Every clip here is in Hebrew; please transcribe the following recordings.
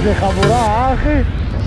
איזה חבורה, אחי.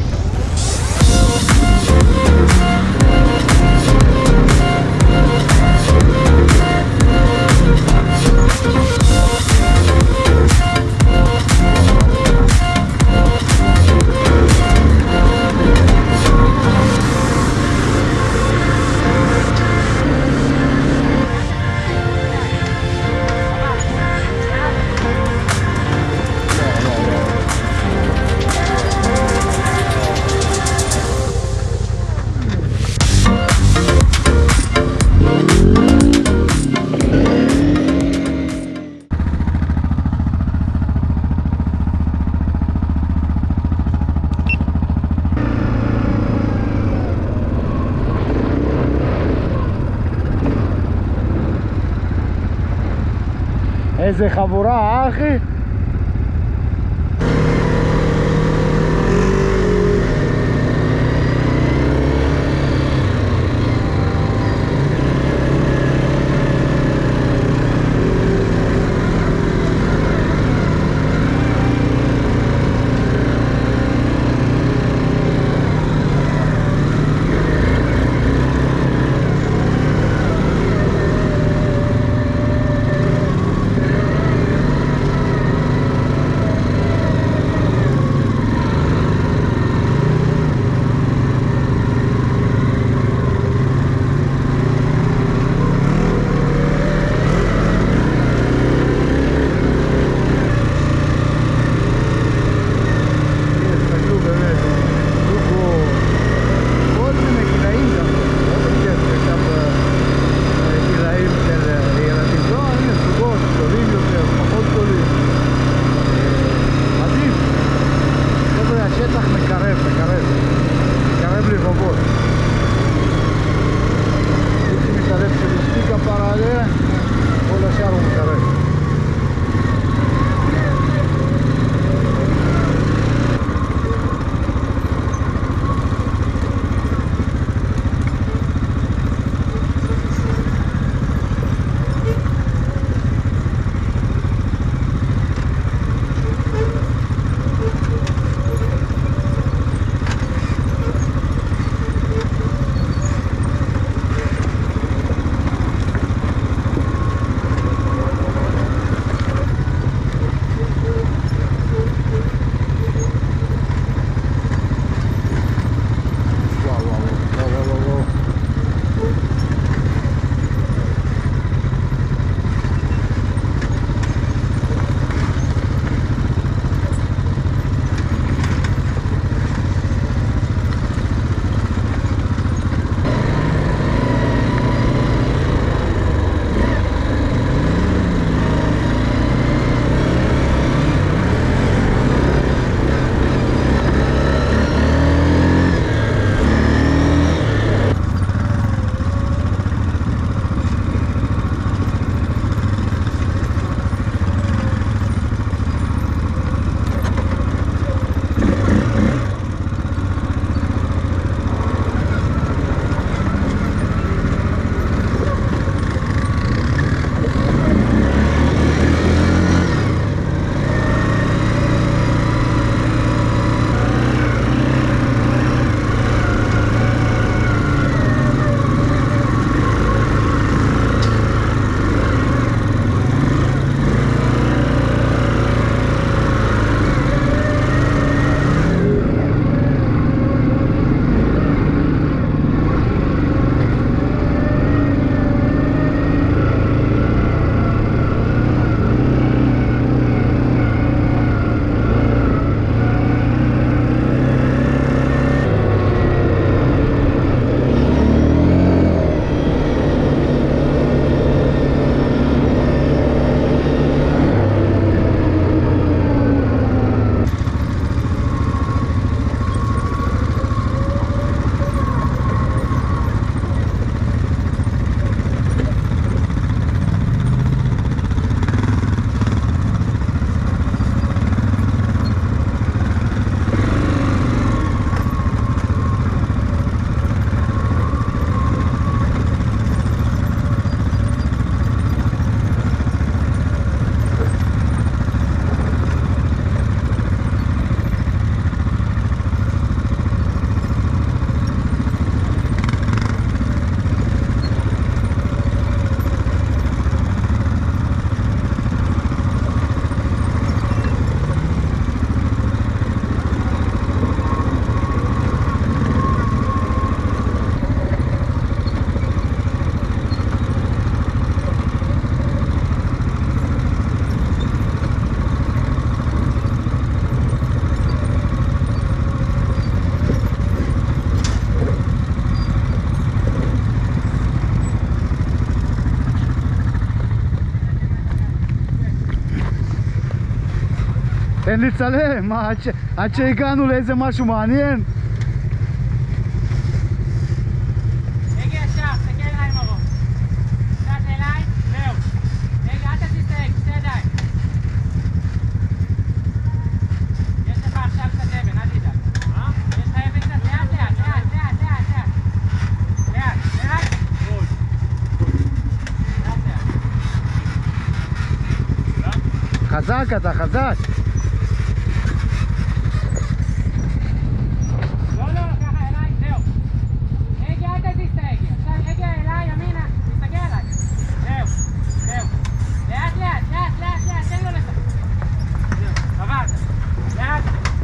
איזה חבורה, אחי. תן לי צלם, מה, עד שהגענו לאיזה משהו מעניין? רגע ישר, תסתכל אליי עם הראש. קצת אליי, זהו. רגע, אל תסתכל, שתי ידיים. יש לך עכשיו קצת אבן, אל תדאג. יש לך אבן קצת לאט לאט, לאט, לאט, לאט, לאט. לאט, לאט. לאט, לאט. חזק אתה, חזק. לא, לא, ככה אליי, זהו. רגע, אל תזיז את ההגה. עכשיו הגה אליי, ימינה, תסתכל עליי. זהו, זהו. לאט, לאט, לאט, לאט, לאט, תן לו לשחק. זהו, עברת. לאט.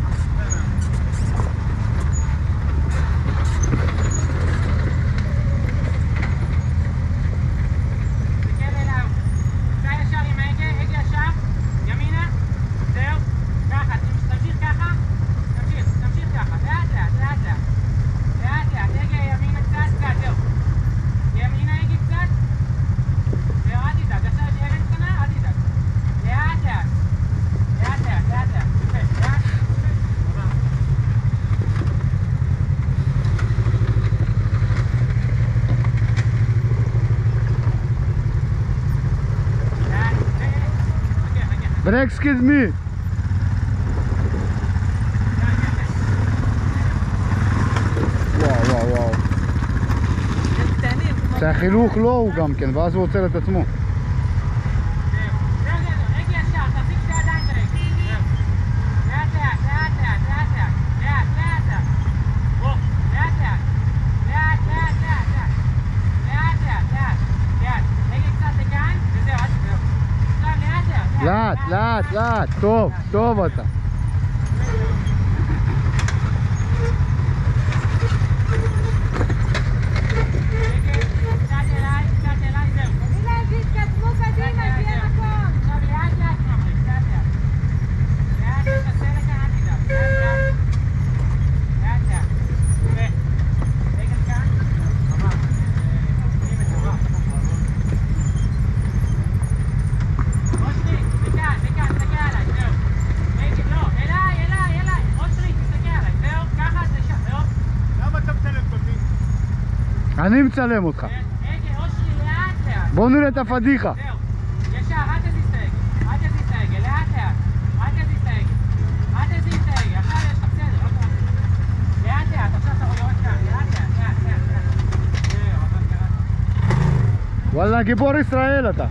תסתכל אליו. תסתכל ישר עם ההגה, הגה ישר, ימינה, זהו. ככה, תמשיך ככה. תמשיך, תמשיך ככה. לאט, לאט, לאט, לאט. לאט, לאט, הגה ימינה קצת, קצת, זהו. ימינה הגה קצת. זהו, אל תדאג. עכשיו יש אבן קטנה, אל תדאג. לאט, לאט. לאט, לאט, לאט, לאט. יפה, לאט. עבר. לאט, חכה, חכה. ברקס קדמי. וואו, וואו, וואו. זה החילוך לא הוא גם כן, ואז הוא עוצר את עצמו. לאט, לאט, לאט, טוב, טוב אתה. אני מצלם אותך. רגע, אושרי, לאט לאט. בוא נראה את הפדיחה. זהו, ישר, אל תזיז את ההגה. אל תזיז את ההגה, לאט לאט. אל תזיז את ההגה. אל תזיז את ההגה. עכשיו יש לך בסדר, לא קרה. לאט לאט, עכשיו אתה יורד כאן. לאט לאט, לאט לאט. זהו, אבל קרה. וואלה, גיבור ישראל אתה.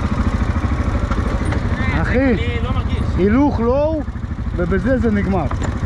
אחי, אני לא מרגיש. הילוך לא הוא, ובזה זה נגמר.